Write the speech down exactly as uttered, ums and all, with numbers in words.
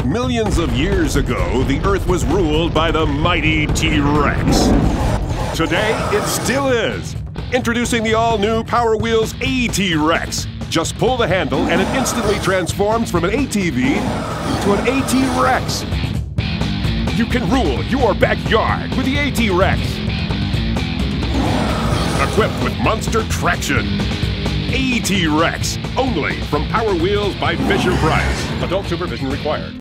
Millions of years ago, the Earth was ruled by the mighty T-Rex. Today, it still is. Introducing the all-new Power Wheels A T-Rex. Just pull the handle and it instantly transforms from an A T V to an A T-Rex. You can rule your backyard with the A T-Rex. Equipped with monster traction. A T-Rex, only from Power Wheels by Fisher-Price. Adult supervision required.